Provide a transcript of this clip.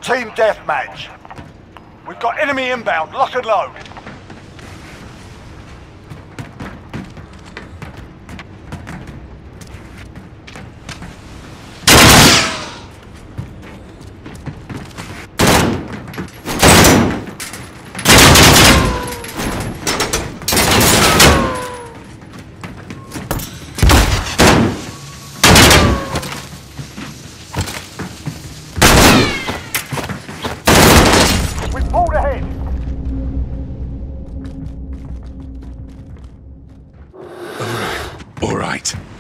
Team deathmatch. We've got enemy inbound. Lock and load. We've pulled ahead. All right.